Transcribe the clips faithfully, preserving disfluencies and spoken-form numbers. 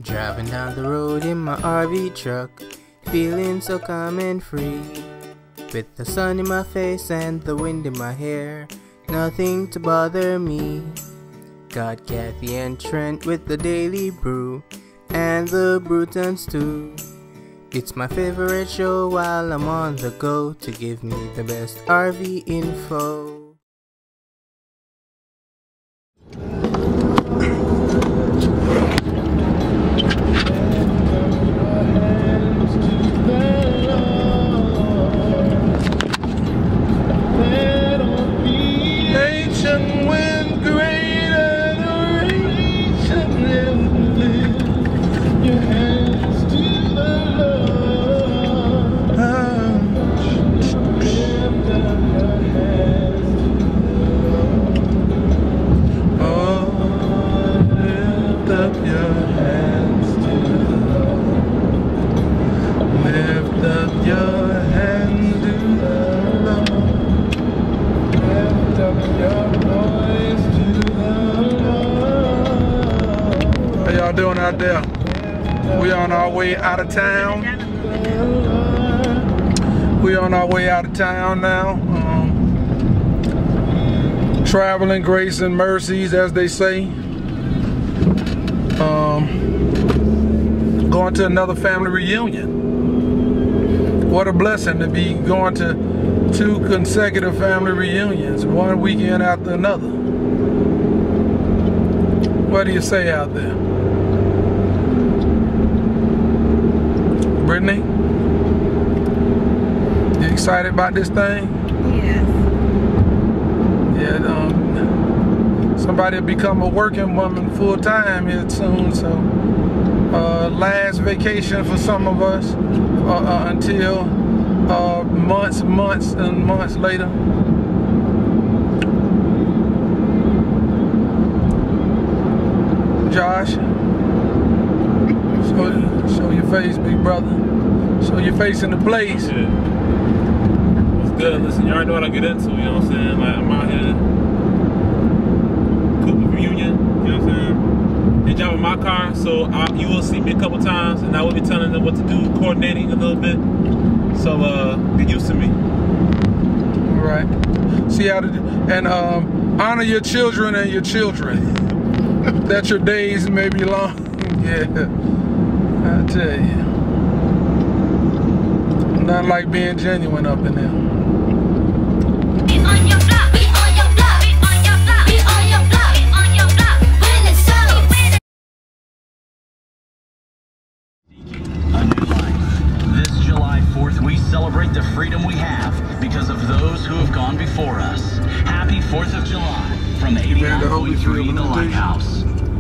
Driving down the road in my R V truck, feeling so calm and free. With the sun in my face and the wind in my hair, nothing to bother me. Got Kathy and Trent with the daily brew, and the Brewtons too. It's my favorite show while I'm on the go, to give me the best R V info. Doing out there? We on our way out of town. We on our way out of town now. Um, traveling grace and mercies, as they say. Um, going to another family reunion. What a blessing to be going to two consecutive family reunions, one weekend after another. What do you say out there? Brittany, you excited about this thing? Yes. Yeah, um, somebody will become a working woman full time here soon, so uh, last vacation for some of us uh, uh, until uh, months, months, and months later. Josh? Show, show your face, big brother. Show your face in the place. Yeah. What's good? Listen, you already know what I get into, you know what I'm saying? Like, I'm out here, Cooper reunion, you know what I'm saying? They driving my car, so I, you will see me a couple times, and I will be telling them what to do, coordinating a little bit. So, uh, get used to me. All right. See how to do, and um, honor your children and your children. That your days may be long. Yeah. I tell you, not like being genuine up in there. Be on your block, be on your block, be on your block, be on your block, be on your block. When it's so. A new life. This July fourth, we celebrate the freedom we have because of those who have gone before us. Happy fourth of July from eighty-nine point three The Lighthouse.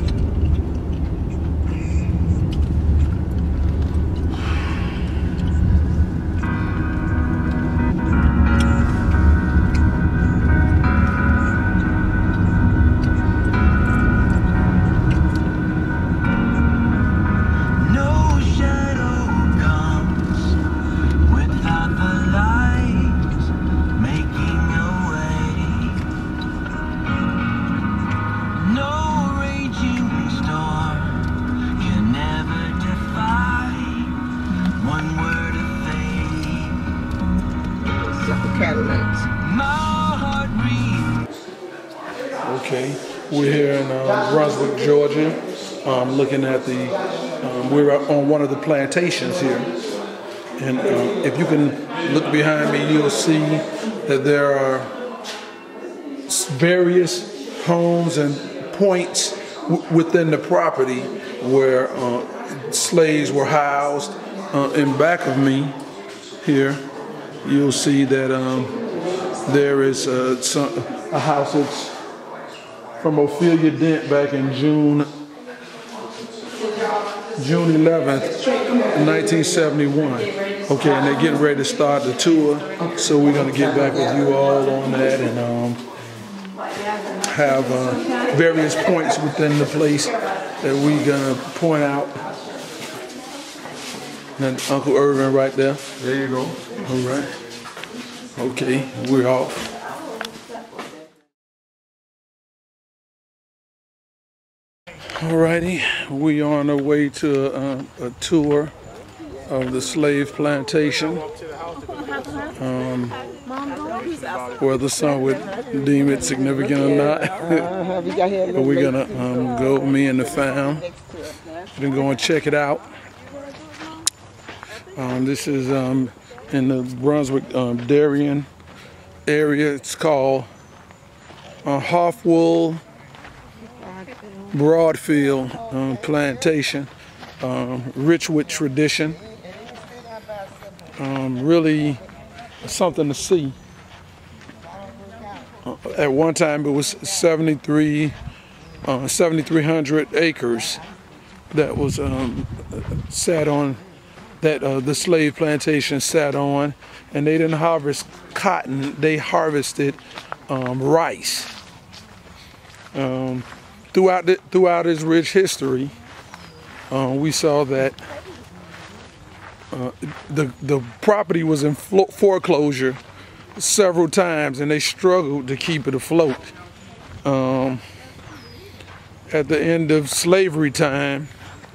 Okay, we're here in uh, Brunswick, Georgia, um, looking at the, um, we're on one of the plantations here. And uh, if you can look behind me, you'll see that there are various homes and points w within the property where uh, slaves were housed. Uh, in back of me here, you'll see that um, there is uh, some, a house that's from Ophelia Dent back in June June eleventh, nineteen seventy-one. Okay, and they're getting ready to start the tour, so we're gonna get back with you all on that and um, have uh, various points within the place that we're gonna point out. And Uncle Irvin right there. There you go. All right. Okay, we're off. Alrighty, we are on our way to uh, a tour of the slave plantation, um, whether some would deem it significant or not. But we're gonna um, go, me and the fam, we're gonna go and check it out. Um, this is um, in the Brunswick um, Darien area. It's called uh, Hofwyl-Broadfield um, Plantation, um, rich with tradition. Um, really something to see. Uh, at one time it was seventy-three, uh, seventy-three hundred acres that was um, sat on, that uh, the slave plantation sat on, and they didn't harvest cotton, they harvested um, rice. Um, throughout, the, throughout its rich history, uh, we saw that Uh, the the property was in foreclosure several times, and they struggled to keep it afloat. Um, at the end of slavery time,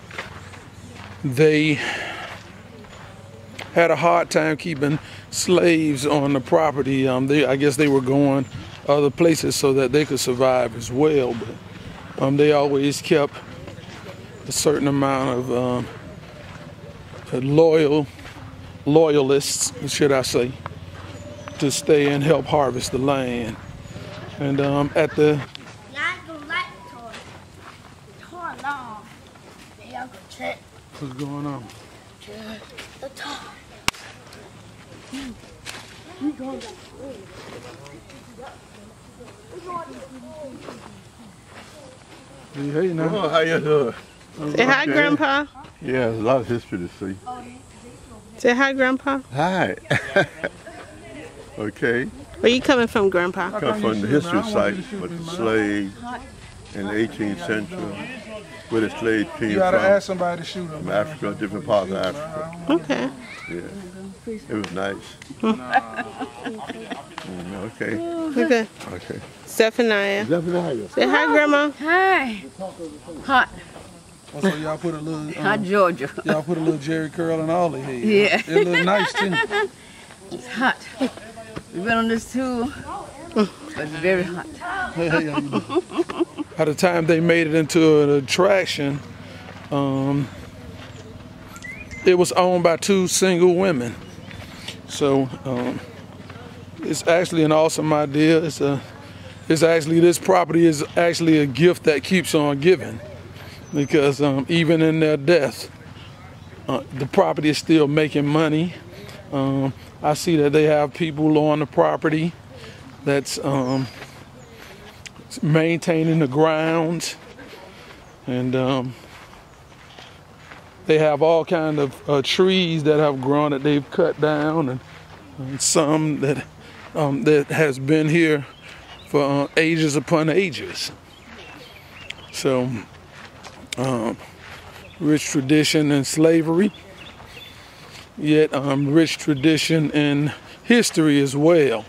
they had a hard time keeping slaves on the property. Um, they, I guess they were going other places so that they could survive as well. But um, they always kept a certain amount of um, loyal loyalists, should I say, to stay and help harvest the land. And um, at the what's going on? Hey, now. Oh, how you doing? Say hi, Grandpa. Yeah, there's a lot of history to see. Say hi, Grandpa. Hi. Okay. Where you coming from, Grandpa? Come from the history site with the slaves in the eighteenth century, where the slaves came You gotta from, ask somebody to shoot them. from Africa, different parts of Africa. Okay. Yeah. It was nice. Mm, okay. Okay. Okay. Zephaniah. Zephaniah. Say hi, Grandma. Hi. Hot. Oh, so y'all put a little, Hot um, Georgia. y'all put a little Jerry curl in all the head. Yeah. It look nice too. It's hot. We've been on this tour, but it's very hot. Hey, hey, how you doing? By the time they made it into an attraction, um, it was owned by two single women. So um, it's actually an awesome idea. It's a, it's actually, this property is actually a gift that keeps on giving, because um, even in their death, uh, the property is still making money. Um, I see that they have people on the property that's um, maintaining the grounds, and um, they have all kind of uh, trees that have grown that they've cut down, and, and some that um, that has been here for uh, ages upon ages. So, um, rich tradition in slavery, yet um, rich tradition in history as well.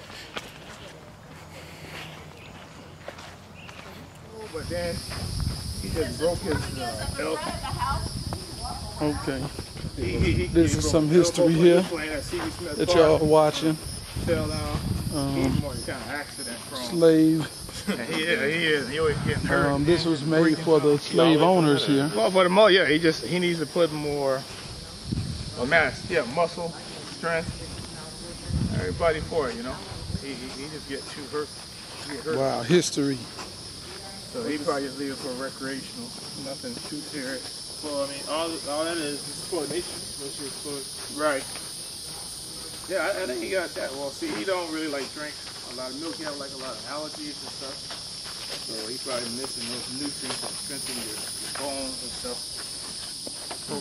But then he just broke his uh, elk. Okay. He, he, he, This he is broke some his history elbow here playing that C B Smith that car, y'all are watching. fell down. Um, He's more kind of accident prone. Slave. And he, yeah, he is. He always getting hurt. Um, this was made for the slave owners here. Well, for the mo, yeah, he just he needs to put more, a mass, yeah, muscle strength. Everybody for it, you know. He he, he just get too hurt. Get hurt. Wow, history. So he probably just leave it for recreational. Nothing too serious. Well, I mean, all all that is is coordination. That's your sport. Right. Yeah, I, I think he got that. Well, see, he don't really like drink a lot of milk. He have like a lot of allergies and stuff. So he probably missing those nutrients that strengthen your, your bones and stuff. So,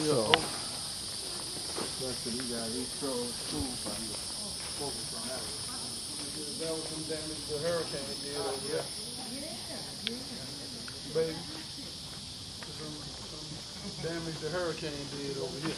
that's what he got. He throws food, but he focus on that. That was some damage the hurricane did over there. Baby. Some, some damage the hurricane did over here.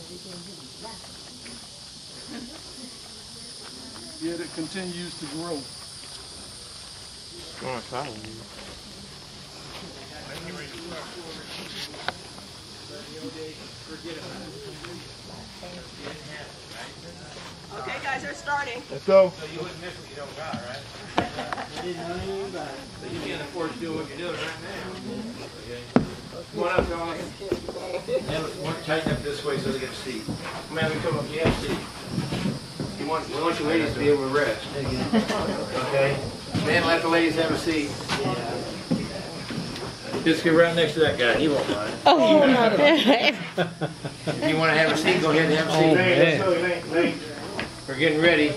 Yet it continues to grow. Going fine. Okay, guys, they're starting. Let's go. So you wouldn't miss what you don't got, right? You didn't know anything about it. So you'd be in the force doing what you're doing right now. Okay. Come on up, John. Yeah, tighten up this way so they get a seat. Man, we come up, you have a seat. We want, we want you ladies to be able to rest. Okay? Man, let the ladies have a seat. Just get right next to that guy. He won't mind. Oh, if you want to have a seat, go ahead and have a seat. Oh, Let's go, Lane, Lane. We're getting ready.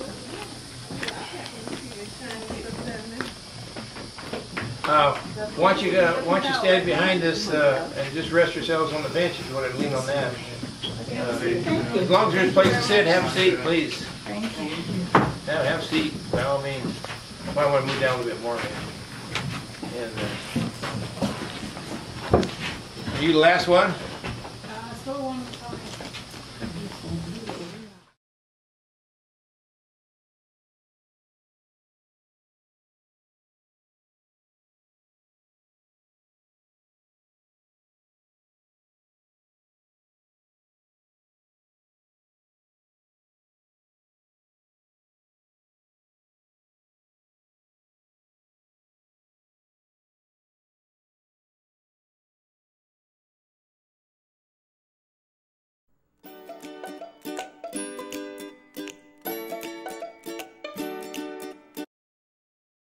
Uh, once you go, once you stand behind us uh, and just rest yourselves on the bench if you want to lean on that. Uh, as long as there's a place to sit, have a seat, please. Thank you. Have, have a seat, by all means. Might want to move down a little bit more. And, uh, are you the last one? Uh, still one.